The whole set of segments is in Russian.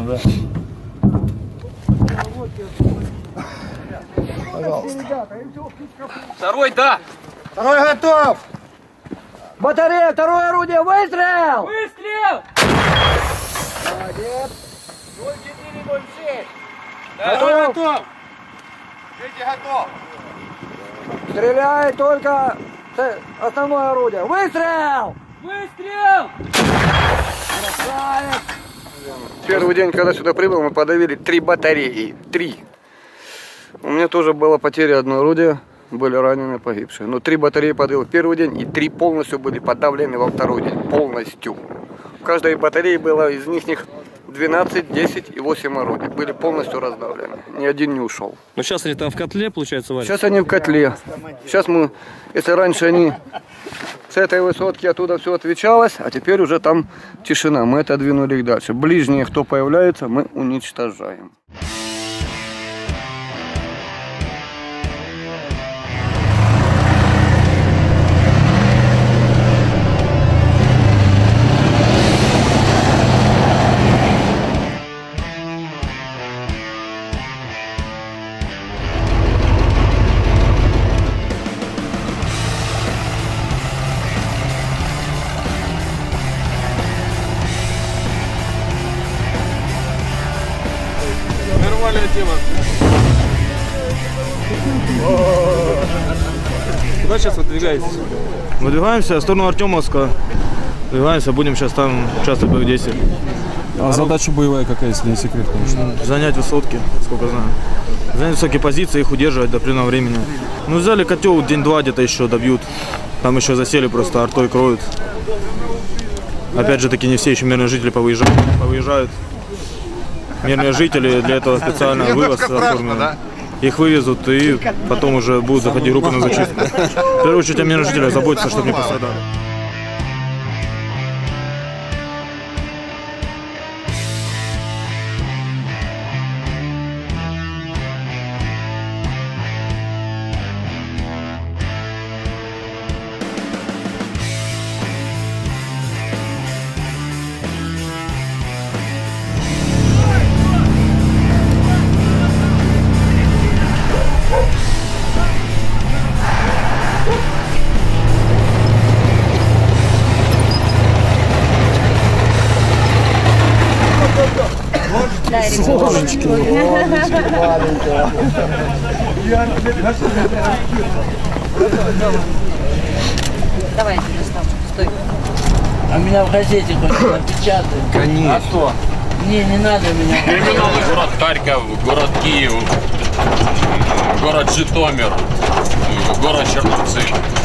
да? Пожалуйста. Второй, да! Второй готов! Батарея, второе орудие, выстрел! Выстрел! Молодец! 0406. Второй готов! Третий готов! Стреляет только основное орудие. Выстрел! Выстрел! Красавец! Первый день, когда сюда прибыл, мы подавили 3 батареи. 3. У меня тоже была потеря одного орудия. Были раненые, погибшие. Но 3 батареи подавил в первый день, и 3 полностью были подавлены во второй день. Полностью. В каждой батарее было из них 12, 10 и 8 орудий. Были полностью раздавлены. Ни один не ушел. Но сейчас они там в котле, получается, варят? Сейчас они в котле. Сейчас мы, если раньше они с этой высотки оттуда все отвечалось, а теперь уже там тишина. Мы отодвинули их дальше. Ближние, кто появляется, мы уничтожаем. Нормальная тема. Куда сейчас выдвигаетесь? Выдвигаемся в сторону Артемовска. Выдвигаемся, будем сейчас там участвовать в боевых действиях. А задача боевая какая, если не секрет, конечно? Занять высотки, сколько знаю. Занять высокие позиции, их удерживать до определенного времени. Ну, взяли котел, день-два где-то еще добьют. Там еще засели, просто артой кроют. Опять же таки, не все еще мирные жители повыезжают. Мирные жители, для этого специально вывоз оформлен. Их вывезут и потом уже будут заходить группы на зачистку. В первую очередь о мирных жителях заботиться, чтобы не пострадали. Солнышки, маленькая. Давай, стой. А меня в газете хоть напечатают? Конечно. А что? Не надо меня. Криминальный город Харьков, город Киев, город Житомир, город Черновцы.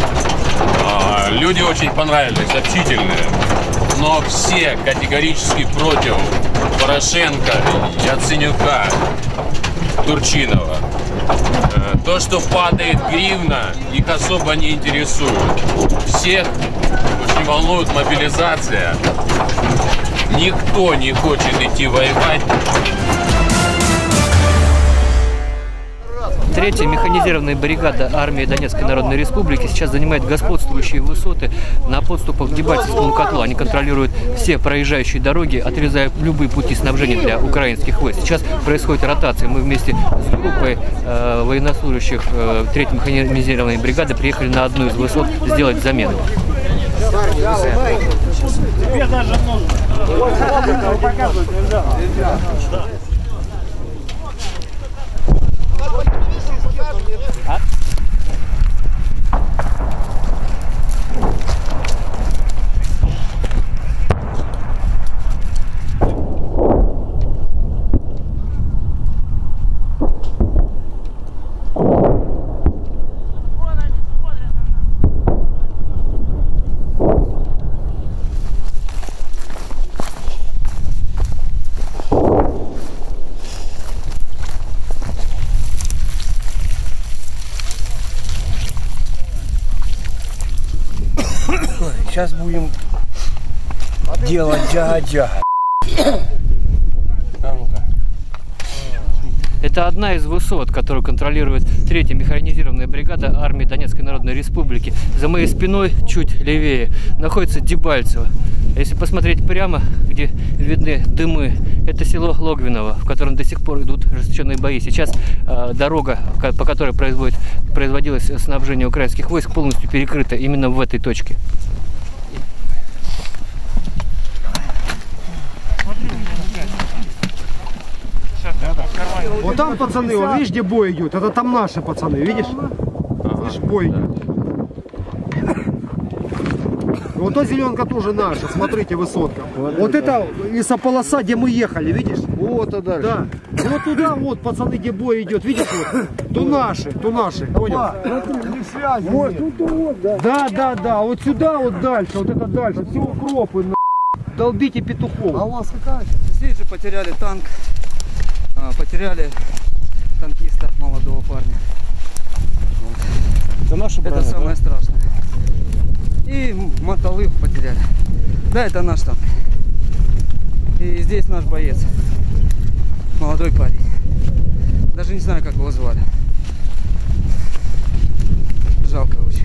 Люди очень понравились, общительные. Но все категорически против Порошенко, Яценюка, Турчинова. То, что падает гривна, их особо не интересует. Всех очень волнует мобилизация. Никто не хочет идти воевать. Третья механизированная бригада армии Донецкой Народной Республики сейчас занимает господствующие высоты на подступах к Дебальцевскому котлу. Они контролируют все проезжающие дороги, отрезая любые пути снабжения для украинских войск. Сейчас происходит ротация. Мы вместе с группой военнослужащих 3-й механизированной бригады приехали на одну из высот сделать замену. Тебе даже нужно. Показывать нельзя. Сейчас будем делать джага-джага. Это одна из высот, которую контролирует 3-я механизированная бригада армии Донецкой Народной Республики. За моей спиной, чуть левее, находится Дебальцево. Если посмотреть прямо, где видны дымы, это село Логвиново, в котором до сих пор идут ожесточенные бои. Сейчас дорога, по которой производилось снабжение украинских войск, полностью перекрыта именно в этой точке. Вот там пацаны, вот видишь, где бой идет, это там наши пацаны, видишь? Видишь, бой идет. Вот та зеленка тоже наша, смотрите, высотка. Вот это лесополоса, где мы ехали, видишь? Вот и дальше. Да. Вот туда вот, пацаны, где бой идет, видишь? Вот. То наши, понял? Да, вот сюда вот дальше, вот это дальше, все укропы, долбите петухов. А у вас какая? Здесь же потеряли танк, потеряли танкиста, молодого парня. Вот. Это наши Это самое страшное. И мотолыв потеряли. Да, это наш танк. И здесь наш боец. Молодой парень. Даже не знаю, как его звали. Жалко очень.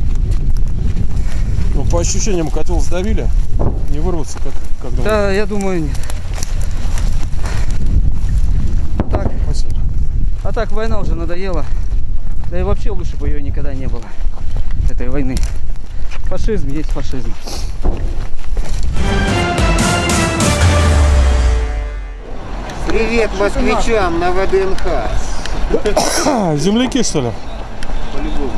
Ну, по ощущениям, котел сдавили? Не вырваться, как думаете? Да, я думаю, нет. Так. Спасибо. А так, война уже надоела. Да и вообще лучше бы ее никогда не было. Этой войны. Фашизм есть фашизм. Привет москвичам на ВДНХ. Земляки, что ли? По-любому.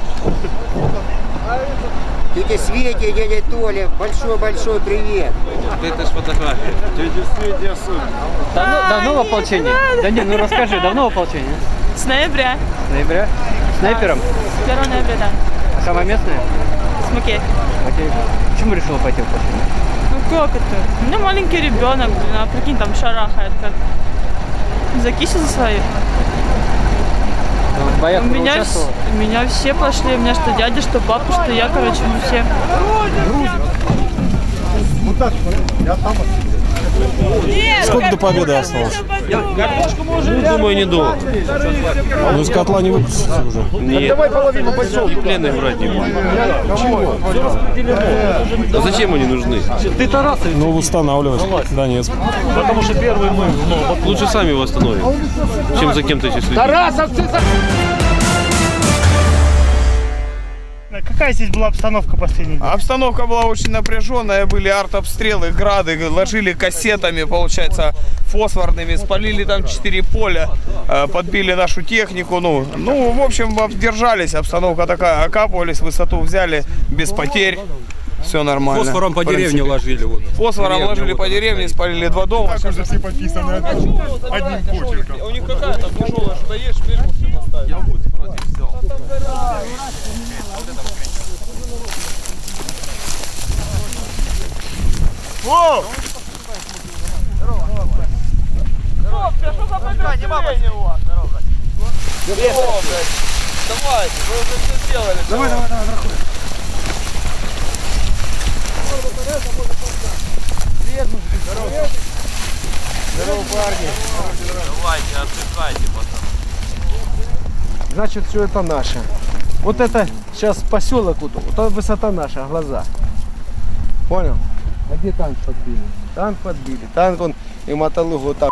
Тетя Свете и дядя Толя, большой-большой привет. Это ж фотография. Дядя Свете особенно. Давно в ополчении? Да нет, ну расскажи, давно в ополчении? С ноября. С ноября? Снайпером? С 1 ноября, да. А самая местная? С Макеевки. Почему решила пойти в ополчение? Ну как это? У меня маленький ребенок, блин, а прикинь, там шарахает как. Закиси за своих. В боях меня все пошли, у меня что дядя, что папа, что я, короче, мы все. Сколько до победы осталось? Думаю, недолго. Ну, из котла не выпустите уже? Нет. Давай половину бойцов. И пленных брать не будем. А зачем они нужны? Ты Тарасович. Ну, восстанавливать Донецк. Потому что первый мы. Лучше сами восстановим, чем за кем-то еще следить. Тарасовцы! Какая здесь была обстановка последней? Обстановка была очень напряженная, были артобстрелы, грады, ложили кассетами, получается, фосфорными, спалили там 4 поля, подбили нашу технику, ну, в общем, держались, обстановка такая, окапывались, высоту взяли, без потерь. Все нормально. Фосфором по деревне ложили. Вот. Фосфором ложили по деревне, спалили 2 дома. Так уже все подписаны одним почерком. У них какая-то тяжелая, что ешь, флешку всем оставили. Я вот против взял. Воу! Здорово, что за подразделение у вас? Здорово, блядь. Давайте, вы уже все сделали. Давай, проходи. Здорово. Здорово, парни. Давайте, отдыхайте, пацаны. Значит, все это наше. Вот это сейчас поселок, вот высота наша, глаза. Понял? А где танк подбили? Танк подбили. Танк он и мотолыгу там.